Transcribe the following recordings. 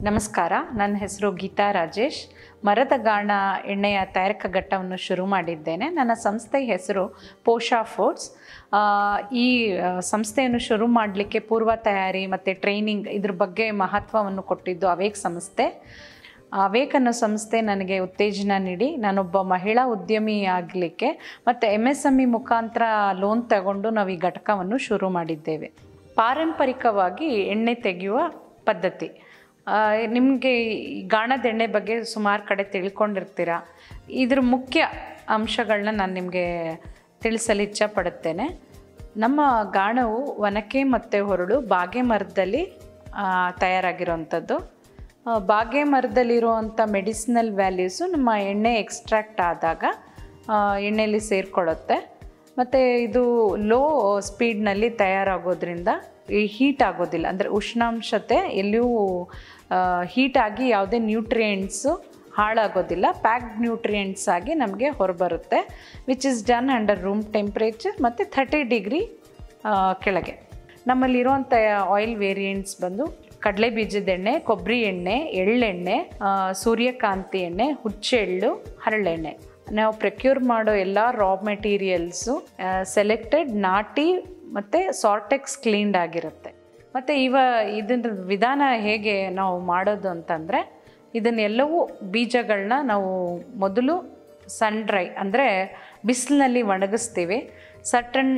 ನಮಸ್ಕಾರ, ನನ್ನ ಹೆಸರು ಗೀತಾ ರಾಜೇಶ್. ಮರದ ಗಾಣ ಎಣ್ಣೆಯ ತಯಾರಿಕಾ ಘಟ್ಟವನ್ನು ಶುರು ಮಾಡಿದ್ದೇನೆ. ನನ್ನ ಸಂಸ್ಥೆಯ ಹೆಸರು ಪೋಷಾ ಫುಡ್ಸ್. ಈ ಸಂಸ್ಥೆಯನ್ನು ಶುರು ಮಾಡಲಿಕ್ಕೆ ಪೂರ್ವ ತಯಾರಿ ಮತ್ತು ಟ್ರೈನಿಂಗ್ ಇದ್ರ ಬಗ್ಗೆ ಮಹತ್ವವನ್ನು ಕೊಟ್ಟಿದ್ದು ಅವೇಕ್ ಸಂಸ್ಥೆ. ಅವೇಕ್ ಅನ್ನೋ ಸಂಸ್ಥೆ ನನಗೆ ಉತ್ತೇಜನ ನೀಡಿ ನಾನೊಬ್ಬ ಮಹಿಳಾ ಉದ್ಯಮಿ ಆಗಲಿಕ್ಕೆ ಮತ್ತು MSME ಮುಖಾಂತರ ಲೋನ್ ತಗೊಂಡು ನಾವು ಈ ಘಟಕವನ್ನು ಶುರು ಮಾಡಿದ್ದೇವೆ. ಪಾರಂಪರಿಕವಾಗಿ ಎಣ್ಣೆ ತೆಗೆಯುವ ಪದ್ಧತಿ, ನಿಮಗೆ ಗಾಣದ ಎಣ್ಣೆ ಬಗ್ಗೆ ಸುಮಾರು ಕಡೆ ತಿಳ್ಕೊಂಡಿರ್ತೀರ. ಇದ್ರ ಮುಖ್ಯ ಅಂಶಗಳನ್ನ ನಾನು ನಿಮಗೆ ತಿಳಿಸಲು ಇಚ್ಛಪಡುತ್ತೇನೆ. ನಮ್ಮ ಗಾಣವು ಒನಕೆ ಮತ್ತು ಹೊರಳು ಬಾಗೆ ಮರದಲ್ಲಿ ತಯಾರಾಗಿರೋವಂಥದ್ದು. ಬಾಗೆ ಮರದಲ್ಲಿರುವಂಥ ಮೆಡಿಸಿನಲ್ ವ್ಯಾಲ್ಯೂಸು ನಮ್ಮ ಎಣ್ಣೆ ಎಕ್ಸ್ಟ್ರಾಕ್ಟ್ ಆದಾಗ ಎಣ್ಣೆಯಲ್ಲಿ ಸೇರಿಕೊಳ್ಳುತ್ತೆ. ಮತ್ತು ಇದು ಲೋ ಸ್ಪೀಡ್ನಲ್ಲಿ ತಯಾರಾಗೋದ್ರಿಂದ ಈ ಹೀಟ್ ಆಗೋದಿಲ್ಲ, ಅಂದರೆ ಉಷ್ಣಾಂಶತೆ ಎಲ್ಲಿಯೂ ಹೀಟಾಗಿ ಯಾವುದೇ ನ್ಯೂಟ್ರಿಯೆಂಟ್ಸು ಹಾಳಾಗೋದಿಲ್ಲ. ಪ್ಯಾಕ್ಡ್ ನ್ಯೂಟ್ರಿಯೆಂಟ್ಸ್ ಆಗಿ ನಮಗೆ ಹೊರಬರುತ್ತೆ, which is done under room temperature ಮತ್ತು 30 ಡಿಗ್ರಿ ಕೆಳಗೆ. ನಮ್ಮಲ್ಲಿರುವಂಥ ಆಯಿಲ್ ವೇರಿಯಂಟ್ಸ್ ಬಂದು ಕಡಲೆ ಬೀಜದ ಎಣ್ಣೆ, ಕೊಬ್ಬರಿ ಎಣ್ಣೆ, ಎಳ್ಳೆಣ್ಣೆ, ಸೂರ್ಯಕಾಂತಿ ಎಣ್ಣೆ, ಹುಚ್ಚೆಳ್ಳು, ಹರಳೆಣ್ಣೆ. ನಾವು ಪ್ರೊಕ್ಯೂರ್ ಮಾಡೋ ಎಲ್ಲ ರಾ ಮೆಟೀರಿಯಲ್ಸು ಸೆಲೆಕ್ಟೆಡ್, ನಾಟಿ ಮತ್ತು ಸಾರ್ಟೆಕ್ಸ್ ಕ್ಲೀನ್ಡ್ ಆಗಿರುತ್ತೆ. ಮತ್ತು ಇದರ ವಿಧಾನ ಹೇಗೆ ನಾವು ಮಾಡೋದು ಅಂತಂದರೆ, ಇದನ್ನೆಲ್ಲವೂ ಬೀಜಗಳನ್ನ ನಾವು ಮೊದಲು ಸನ್ ಡ್ರೈ ಅಂದರೆ ಬಿಸಿಲಿನಲ್ಲಿ ಒಣಗಿಸ್ತೀವಿ. ಸರ್ಟನ್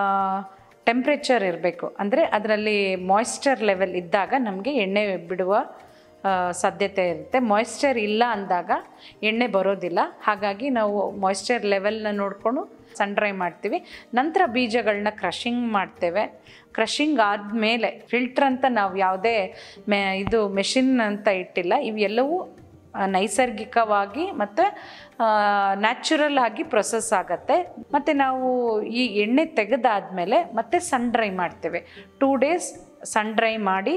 ಟೆಂಪ್ರೇಚರ್ ಇರಬೇಕು, ಅಂದರೆ ಅದರಲ್ಲಿ ಮಾಯ್ಶ್ಚರ್ ಲೆವೆಲ್ ಇದ್ದಾಗ ನಮಗೆ ಎಣ್ಣೆ ಬಿಡುವ ಸಾಧ್ಯತೆ ಇರುತ್ತೆ. ಮಾಯ್ಶ್ಚರ್ ಇಲ್ಲ ಅಂದಾಗ ಎಣ್ಣೆ ಬರೋದಿಲ್ಲ. ಹಾಗಾಗಿ ನಾವು ಮಾಯ್ಶ್ಚರ್ ಲೆವೆಲ್ನ ನೋಡಿಕೊಂಡು ಸನ್ ಡ್ರೈ ಮಾಡ್ತೀವಿ. ನಂತರ ಬೀಜಗಳನ್ನ ಕ್ರಷಿಂಗ್ ಮಾಡ್ತೇವೆ. ಕ್ರಷಿಂಗ್ ಆದಮೇಲೆ ಫಿಲ್ಟ್ರ್ ಅಂತ ನಾವು ಯಾವುದೇ ಮೆಷಿನ್ ಅಂತ ಇಟ್ಟಿಲ್ಲ. ಇವೆಲ್ಲವೂ ನೈಸರ್ಗಿಕವಾಗಿ ಮತ್ತು ನ್ಯಾಚುರಲ್ ಆಗಿ ಪ್ರೊಸೆಸ್ ಆಗುತ್ತೆ. ಮತ್ತು ನಾವು ಈ ಎಣ್ಣೆ ತೆಗೆದಾದ್ಮೇಲೆ ಮತ್ತೆ ಸನ್ ಡ್ರೈ ಮಾಡ್ತೇವೆ. 2 days ಸನ್ ಡ್ರೈ ಮಾಡಿ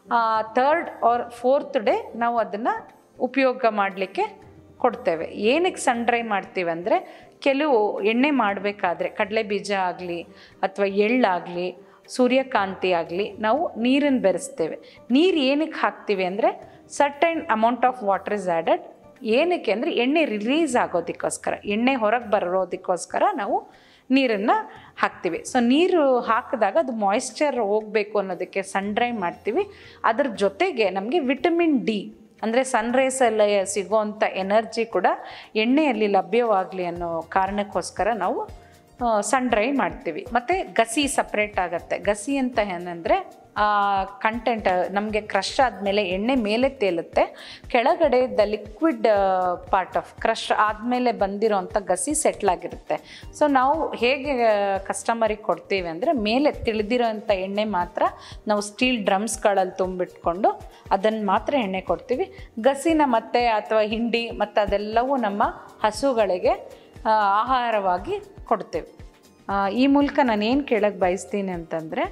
3rd or 4th ಡೇ ನಾವು ಅದನ್ನು ಉಪಯೋಗ ಮಾಡಲಿಕ್ಕೆ ಕೊಡ್ತೇವೆ. ಏನಕ್ಕೆ ಸನ್ ಡ್ರೈ ಮಾಡ್ತೀವಿ ಅಂದರೆ, ಕೆಲವು ಎಣ್ಣೆ ಮಾಡಬೇಕಾದ್ರೆ ಕಡಲೆ ಬೀಜ ಆಗಲಿ ಅಥವಾ ಎಳ್ಳಾಗಲಿ ಸೂರ್ಯಕಾಂತಿ ಆಗಲಿ ನಾವು ನೀರನ್ನು ಬೆರೆಸ್ತೇವೆ. ನೀರು ಏನಕ್ಕೆ ಹಾಕ್ತೀವಿ ಅಂದರೆ, certain amount of water is added. ಏನಕ್ಕೆ ಅಂದರೆ ಎಣ್ಣೆ ರಿಲೀಸ್ ಆಗೋದಕ್ಕೋಸ್ಕರ, ಎಣ್ಣೆ ಹೊರಗೆ ಬರೋದಕ್ಕೋಸ್ಕರ ನಾವು ನೀರನ್ನು ಹಾಕ್ತೀವಿ. ಸೊ ನೀರು ಹಾಕಿದಾಗ ಅದು ಮಾಯ್ಶ್ಚರ್ ಹೋಗಬೇಕು ಅನ್ನೋದಕ್ಕೆ ಸನ್ ಡ್ರೈ ಮಾಡ್ತೀವಿ. ಅದ್ರ ಜೊತೆಗೆ ನಮಗೆ ವಿಟಮಿನ್ ಡಿ ಅಂದರೆ ಸನ್ ರೈಸಲ್ಲಿ ಸಿಗೋವಂಥ ಎನರ್ಜಿ ಕೂಡ ಎಣ್ಣೆಯಲ್ಲಿ ಲಭ್ಯವಾಗಲಿ ಅನ್ನೋ ಕಾರಣಕ್ಕೋಸ್ಕರ ನಾವು ಸನ್ ಡ್ರೈ ಮಾಡ್ತೀವಿ. ಮತ್ತು ಗಸಿ ಸಪ್ರೇಟ್ ಆಗುತ್ತೆ. ಗಸಿ ಅಂತ ಏನಂದರೆ ಕಂಟೆಂಟ್ ನಮಗೆ ಕ್ರಷ್ ಆದಮೇಲೆ ಎಣ್ಣೆ ಮೇಲೆ ತೇಲುತ್ತೆ, ಕೆಳಗಡೆ the liquid part of crush ಆದಮೇಲೆ ಬಂದಿರೋಂಥ ಗಸಿ ಸೆಟ್ಲಾಗಿರುತ್ತೆ. ಸೊ ನಾವು ಹೇಗೆ ಕಸ್ಟಮರಿಗೆ ಕೊಡ್ತೀವಿ ಅಂದರೆ, ಮೇಲೆ ತಿಳಿದಿರೋಂಥ ಎಣ್ಣೆ ಮಾತ್ರ ನಾವು ಸ್ಟೀಲ್ ಡ್ರಮ್ಸ್ಗಳಲ್ಲಿ ತುಂಬಿಟ್ಕೊಂಡು ಅದನ್ನು ಮಾತ್ರ ಎಣ್ಣೆ ಕೊಡ್ತೀವಿ. ಗಸಿನ ಮತ್ತೆ ಅಥವಾ ಹಿಂಡಿ ಮತ್ತು ಅದೆಲ್ಲವೂ ನಮ್ಮ ಹಸುಗಳಿಗೆ ಆಹಾರವಾಗಿ ಕೊಡ್ತೇವೆ. ಈ ಮೂಲಕ ನಾನು ಏನು ಕೇಳಕ್ಕೆ ಬಯಸ್ತೀನಿ ಅಂತಂದರೆ,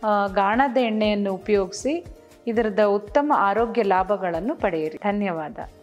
ಗಾಣದ ಎಣ್ಣೆಯನ್ನು ಉಪಯೋಗಿಸಿ ಇದರದ ಉತ್ತಮ ಆರೋಗ್ಯ ಲಾಭಗಳನ್ನು ಪಡೆಯಿರಿ. ಧನ್ಯವಾದ.